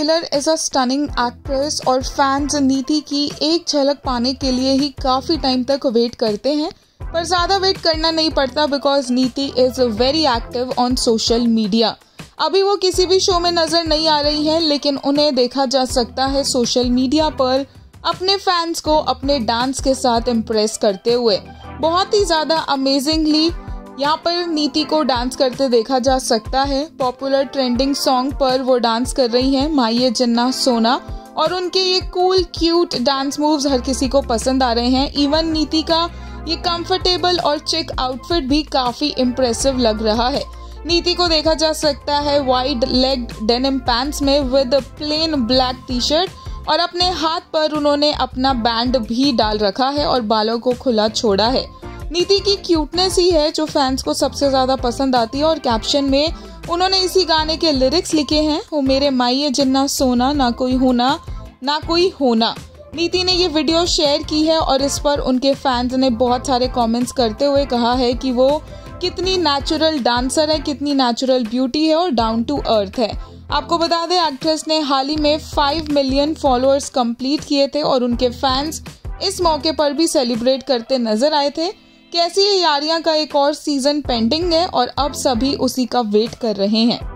Taylor is a stunning actress और fans Niti की एक झलक पाने के लिए ही काफी टाइम तक वेट करते हैं, पर ज्यादा वेट करना नहीं पड़ता because Niti is very active on social media. अभी वो किसी भी शो में नजर नहीं आ रही है, लेकिन उन्हें देखा जा सकता है सोशल मीडिया पर अपने फैंस को अपने डांस के साथ इम्प्रेस करते हुए। बहुत ही ज्यादा अमेजिंगली यहाँ पर नीति को डांस करते देखा जा सकता है। पॉपुलर ट्रेंडिंग सॉन्ग पर वो डांस कर रही हैं, माये जिन्ना सोना, और उनके ये कूल क्यूट डांस मूव्स हर किसी को पसंद आ रहे हैं। इवन नीति का ये कंफर्टेबल और चिक आउटफिट भी काफी इम्प्रेसिव लग रहा है। नीति को देखा जा सकता है वाइड लेग्ड डेनिम पैंट्स में with plain black T shirt, और अपने हाथ पर उन्होंने अपना बैंड भी डाल रखा है और बालों को खुला छोड़ा है। नीति की क्यूटनेस ही है जो फैंस को सबसे ज्यादा पसंद आती है, और कैप्शन में उन्होंने इसी गाने के लिरिक्स लिखे हैं, वो मेरे माये जिन्ना सोना ना कोई होना ना कोई होना। नीति ने ये वीडियो शेयर की है और इस पर उनके फैंस ने बहुत सारे कमेंट्स करते हुए कहा है कि वो कितनी नेचुरल डांसर है, कितनी नेचुरल ब्यूटी है और डाउन टू अर्थ है। आपको बता दें, एक्ट्रेस ने हाल ही में 5 मिलियन फॉलोअर्स कंप्लीट किए थे और उनके फैंस इस मौके पर भी सेलिब्रेट करते नजर आए थे। कैसी है यारियां का एक और सीजन पेंडिंग है और अब सभी उसी का वेट कर रहे हैं।